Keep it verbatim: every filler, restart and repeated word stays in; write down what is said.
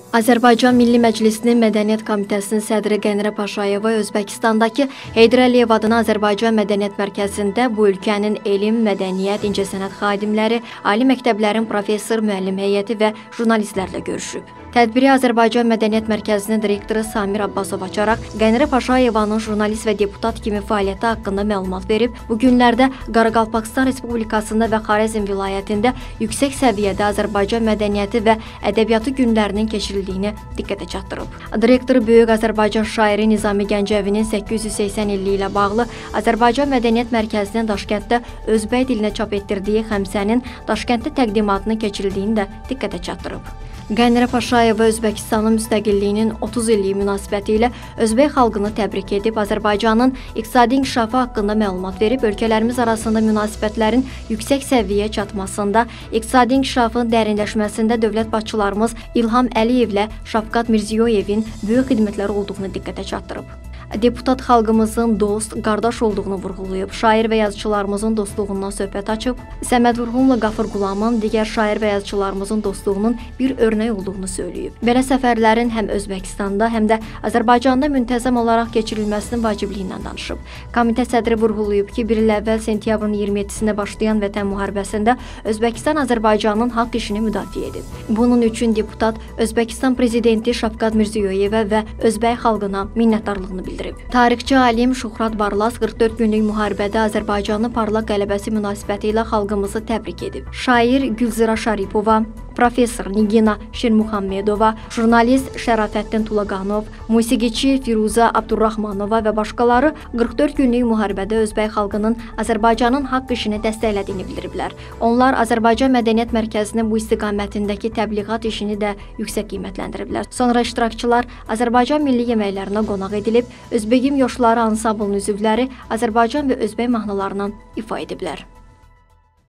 Azərbaycan Milli Məclisinin Mədəniyyət Komitəsinin sədri Qənirə Paşayeva Özbəkistandakı Heydər Əliyev adına Azərbaycan Mədəniyyət Mərkəzində bu ölkənin elm, mədəniyyət, incəsənət xadimləri, ali məktəblərin professor, müəllim heyəti və jurnalistlərlə görüşüb. Tədbiri Azərbaycan Mədəniyyət Mərkəzinin direktoru Samir Abbasov açaraq Qənirə Paşayevanın jurnalist və deputat kimi fəaliyyəti haqqında məlumat verib, bu günlərdə Qaraqalpaqstan Respublikasında və Xarəzm vilayətində yüksək səviyyədə Azərbaycan mədəniyyəti və ədəbiyyatı günlərinin keçirildiyini diqqətə çatdırıb. Direktor Böyük Azərbaycan şairi Nizami Gəncəvinin səkkiz yüz səksən illiyi ilə bağlı Azərbaycan Mədəniyyət Mərkəzinin Daşkənddə özbək dilinə çap etdirdiyi xəmsənin Daşkənddə təqdimatının keçirildiyini də diqqətə çatdırıb. Qənirə Paşayeva Özbəkistanın müstəqilliyinin otuz illiyi münasibəti ilə özbək xalqını təbrik edib, Azərbaycanın iqtisadi inkişafı haqqında məlumat verib, ölkələrimiz arasında münasibətlərin yüksək səviyyəyə çatmasında, iqtisadi inkişafın dərinləşməsində dövlət başçılarımız İlham Əliyevlə Şavkat Mirziyoyevin böyük xidmətləri olduğunu diqqətə çatdırıb. Deputat xalqımızın dost, qardaş olduğunu vurğulayıb, şair və yazıçılarımızın dostluğundan söhbət açıb, Səməd Vurğunla Qafur Qulamın digər şair və yazıçılarımızın dostluğunun bir örnək olduğunu söyləyib. Belə səfərlərin həm Özbəkistanda, həm də Azərbaycanda müntəzəm olaraq keçirilməsinin vacibliyindən danışıb. Komitə sədri vurğulayıb ki, bir il əvvəl sentyabrın iyirmi yeddisində başlayan Vətən müharibəsində Özbəkistan Azərbaycanın haqq işini müdafiə edib. Bunun üçün deputat Özbəkistan prezidenti Şavkat Mirziyoyevə və özbək xalqına minnətdarlığını bildirib. Tarixçi alim Şuhrat Barlas qırx dörd günlük müharibədə Azərbaycanın parlaq qələbəsi münasibəti ilə xalqımızı təbrik edib. Şair Gülzira Şaripova, professor Nigina Şirmuhammedova, jurnalist Şərafəddin Tulaqanov, musiqiçi Firuzə Abdurrahmanova və başqaları qırx dörd günlük müharibədə özbək xalqının Azərbaycanın haqq işini dəstəklədiyini bildiriblər. Onlar Azərbaycan Mədəniyyət Mərkəzinin bu istiqamətindəki təbliğat işini də yüksək qiymətləndiriblər. Sonra iştirakçılar Azərbaycan milli yeməklərinə qonaq edilib, Özbegim Yoşları ansamblının üzvləri Azərbaycan və özbək mahnılarından ifa ediblər.